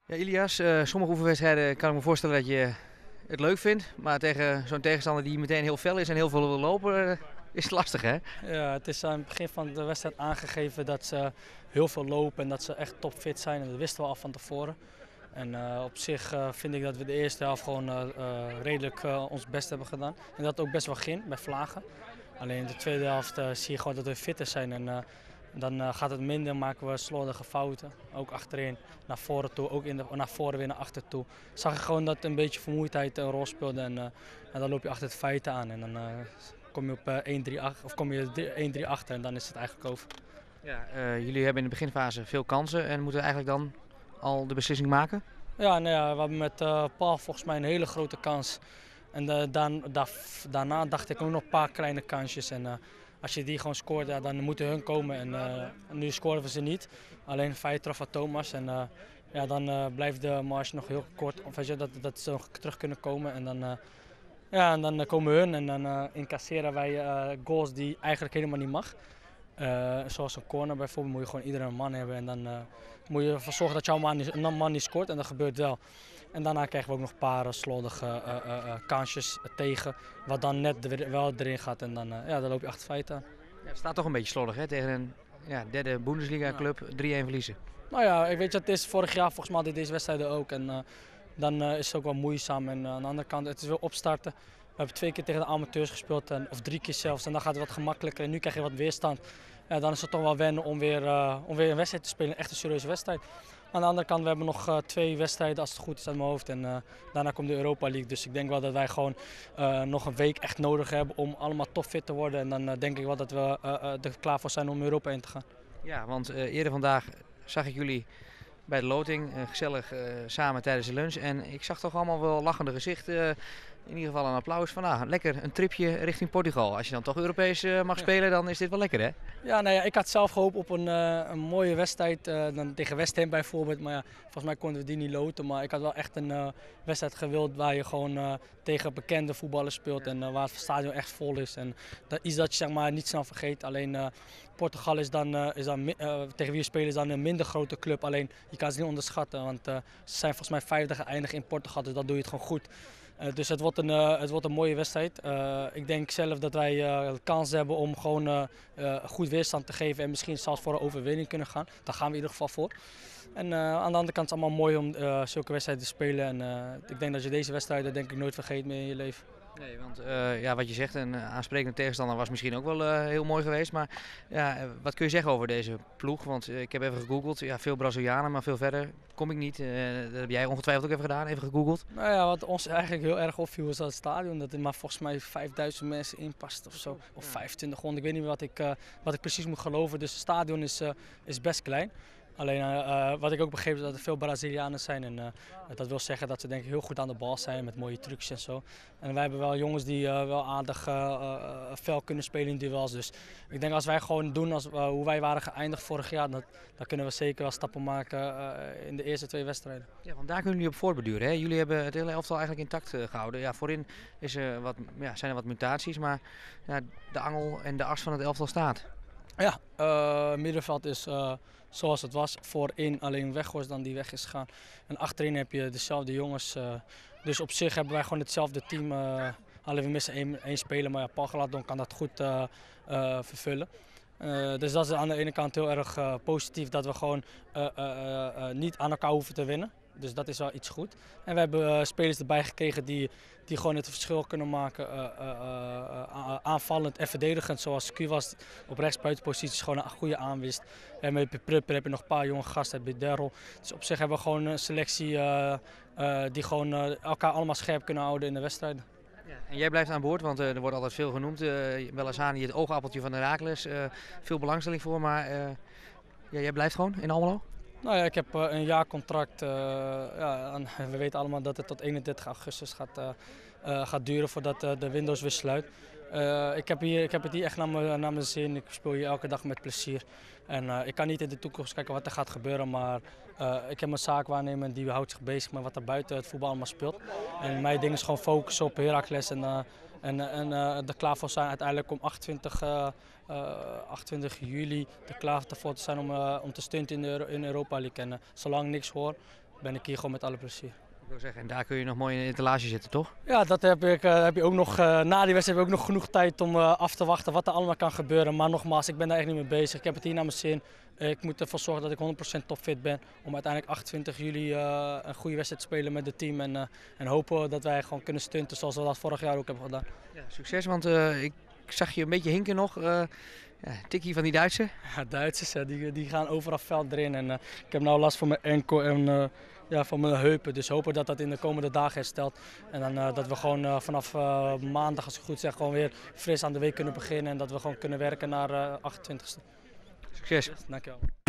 Ja, Ilias, sommige oefenwedstrijden kan ik me voorstellen dat je het leuk vindt. Maar tegen zo'n tegenstander die meteen heel fel is en heel veel wil lopen, is het lastig, hè? Ja, het is aan het begin van de wedstrijd aangegeven dat ze heel veel lopen en dat ze echt topfit zijn. En dat wisten we al van tevoren. En op zich vind ik dat we de eerste helft gewoon redelijk ons best hebben gedaan. En dat ook best wel ging bij Vlagen. Alleen in de tweede helft zie je gewoon dat we fitter zijn. En dan gaat het minder, maken we slordige fouten. Ook achterin, naar voren toe, ook naar voren weer naar achter toe. Zag je gewoon dat een beetje vermoeidheid een rol speelde. En dan loop je achter het feiten aan. En dan kom je op 1-3 of kom je 1-3 achter en dan is het eigenlijk over. Ja, jullie hebben in de beginfase veel kansen en moeten eigenlijk dan al de beslissing maken? Ja, nou ja, we hebben met Paul volgens mij een hele grote kans. En daarna dacht ik ook nog een paar kleine kansjes. En als je die gewoon scoort, ja, dan moeten hun komen. En nu scoren we ze niet. Alleen een vrije trap van Thomas. En ja, dan blijft de marge nog heel kort. Of weet je, dat ze nog terug kunnen komen. En dan komen hun en dan incasseren wij goals die eigenlijk helemaal niet mag. Zoals een corner bijvoorbeeld moet je gewoon iedereen een man hebben. En dan moet je ervoor zorgen dat jouw man niet scoort. En dat gebeurt wel. En daarna krijgen we ook nog een paar slordige kansjes tegen. Wat dan net wel erin gaat. En dan loop je achter feiten aan. Ja, het staat toch een beetje slordig, hè? Tegen een derde Bundesliga-club 3-1 verliezen. Nou ja, ik weet je, het is vorig jaar volgens mij deze wedstrijden ook. En dan is het ook wel moeizaam. En aan de andere kant, het is weer opstarten. We hebben 2 keer tegen de amateurs gespeeld, of 3 keer zelfs. En dan gaat het wat gemakkelijker. En nu krijg je wat weerstand. Ja, dan is het toch wel wennen om weer een wedstrijd te spelen. Echt een serieuze wedstrijd. Aan de andere kant, we hebben nog 2 wedstrijden als het goed is uit mijn hoofd. En daarna komt de Europa League. Dus ik denk wel dat wij gewoon nog een week echt nodig hebben om allemaal topfit te worden. En dan denk ik wel dat we er klaar voor zijn om Europa in te gaan. Ja, want eerder vandaag zag ik jullie bij de loting, gezellig samen tijdens de lunch. En ik zag toch allemaal wel lachende gezichten. In ieder geval een applaus van lekker een tripje richting Portugal. Als je dan toch Europees mag spelen, dan is dit wel lekker, hè? Ja, nou ja, ik had zelf gehoopt op een mooie wedstrijd dan tegen West Ham bijvoorbeeld. Maar ja, volgens mij konden we die niet loten. Maar ik had wel echt een wedstrijd gewild waar je gewoon tegen bekende voetballers speelt. En waar het stadion echt vol is. En dat is dat je zeg maar niet snel vergeet. Alleen Portugal is dan tegen wie we spelen is dan een minder grote club. Alleen je kan ze niet onderschatten. Want ze zijn volgens mij 50 geëindigd in Portugal. Dus dat doe je het gewoon goed. Dus het wordt een mooie wedstrijd. Ik denk zelf dat wij de kans hebben om gewoon goed weerstand te geven en misschien zelfs voor een overwinning kunnen gaan. Daar gaan we in ieder geval voor. En aan de andere kant is het allemaal mooi om zulke wedstrijden te spelen. En ik denk dat je deze wedstrijden denk ik nooit vergeet meer in je leven. Nee, want wat je zegt, een aansprekende tegenstander was misschien ook wel heel mooi geweest. Maar ja, wat kun je zeggen over deze ploeg? Want ik heb even gegoogeld. Ja, veel Brazilianen, maar veel verder kom ik niet. Dat heb jij ongetwijfeld ook even gedaan, even gegoogeld. Nou ja, wat ons eigenlijk heel erg opviel was dat het stadion. Dat er maar volgens mij 5000 mensen in past of zo. Of 2500. Ik weet niet meer wat ik precies moet geloven. Dus het stadion is best klein. Alleen wat ik ook begreep is dat er veel Brazilianen zijn. En dat wil zeggen dat ze denk ik heel goed aan de bal zijn met mooie trucs en zo. En wij hebben wel jongens die wel aardig fel kunnen spelen in duels. Dus ik denk als wij gewoon doen hoe wij waren geëindigd vorig jaar, dan kunnen we zeker wel stappen maken in de eerste 2 wedstrijden. Ja, want daar kunnen jullie op voortborduren, hè? Jullie hebben het hele elftal eigenlijk intact gehouden. Ja, voorin zijn er wat mutaties, maar ja, de angel en de as van het elftal staat. Ja, middenveld is zoals het was. Voorin alleen Weghorst dan die weg is gegaan. En achterin heb je dezelfde jongens. Dus op zich hebben wij gewoon hetzelfde team. Alleen we missen één speler, maar ja, Paul Galadon kan dat goed vervullen. Dus dat is aan de ene kant heel erg positief dat we gewoon niet aan elkaar hoeven te winnen. Dus dat is wel iets goed. En we hebben spelers erbij gekregen die gewoon het verschil kunnen maken. Aanvallend en verdedigend. Zoals Kuwas op rechtsbuitenposities gewoon een goede aanwist. En met Prupper heb je nog een paar jonge gasten bij Derrel. Dus op zich hebben we gewoon een selectie die gewoon elkaar allemaal scherp kunnen houden in de wedstrijden. Ja, en jij blijft aan boord, want er wordt altijd veel genoemd. Weliswaar het oogappeltje van Heracles. Veel belangstelling voor, maar jij blijft gewoon in Almelo? Nou ja, ik heb een jaarcontract. En we weten allemaal dat het tot 31 augustus gaat duren voordat de Windows weer sluit. Ik heb het hier echt naar mijn zin. Ik speel hier elke dag met plezier. En ik kan niet in de toekomst kijken wat er gaat gebeuren, maar ik heb mijn zaakwaarnemer die houdt zich bezig met wat er buiten het voetbal allemaal speelt. En mijn ding is gewoon focussen op Heracles en er klaar voor zijn uiteindelijk om 28 juli er klaar voor te zijn om te stunten in de Europa League. En zolang niks hoor, ben ik hier gewoon met alle plezier. Ik wil zeggen, en daar kun je nog mooi in de etalage zitten, toch? Ja, dat heb je ook nog. Na die wedstrijd heb je ook nog genoeg tijd om af te wachten wat er allemaal kan gebeuren. Maar nogmaals, ik ben daar echt niet mee bezig. Ik heb het hier naar mijn zin. Ik moet ervoor zorgen dat ik 100% topfit ben. Om uiteindelijk 28 juli een goede wedstrijd te spelen met het team. En hopen dat wij gewoon kunnen stunten zoals we dat vorig jaar ook hebben gedaan. Ja, succes, want ik zag je een beetje hinken nog. Tikkie van die Duitse. Ja, Duitsers die gaan overal veld erin. En ik heb nou last van mijn enkel en van mijn heupen. Dus hopen dat dat in de komende dagen herstelt. En dan dat we gewoon vanaf maandag, als ik goed zeg, gewoon weer fris aan de week kunnen beginnen. En dat we gewoon kunnen werken naar 28e. Succes. Dankjewel.